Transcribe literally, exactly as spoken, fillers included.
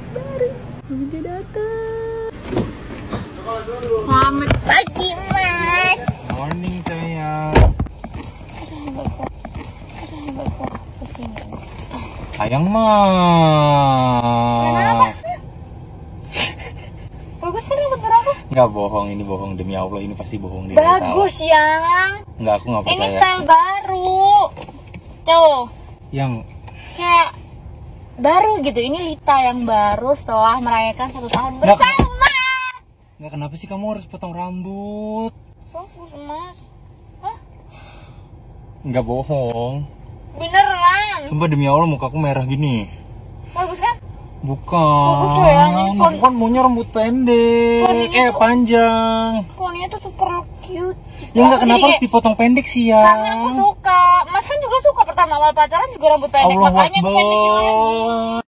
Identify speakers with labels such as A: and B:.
A: baru. Mami udah datang. Selamat pagi, Mas.
B: Morning, sayang. Sayang, mah.
A: Kenapa? Bagus kan rambut aku?
B: Nggak bohong, ini bohong demi Allah, ini pasti bohong dia.
A: Bagus, yang.
B: Nggak, aku nggak percaya.
A: Ini style baru. Tuh.
B: Yang
A: Kayak baru gitu. Ini Lita yang baru setelah merayakan satu tahun
B: Nggak.
A: bersama.
B: nggak, kenapa sih kamu harus potong rambut?
A: Bagus, Mas. Hah?
B: Nggak bohong.
A: Beneran.
B: Sumpah demi Allah, mukaku merah gini.
A: Bagus kan?
B: Bukan.
A: Bagus tuh ya, ini
B: Aku
A: pon-
B: kan maunya rambut pendek.
A: Poninya
B: Eh,
A: tuh-
B: panjang.
A: Poninya tuh super cute.
B: Ya nggak,
A: Aku
B: kenapa
A: jadi-
B: harus dipotong pendek sih ya?
A: Karena aku suka. Mas kan juga suka pertama awal pacaran juga rambut pendek.
B: Allahu
A: Makanya aku pendekin lagi.
B: Akbar.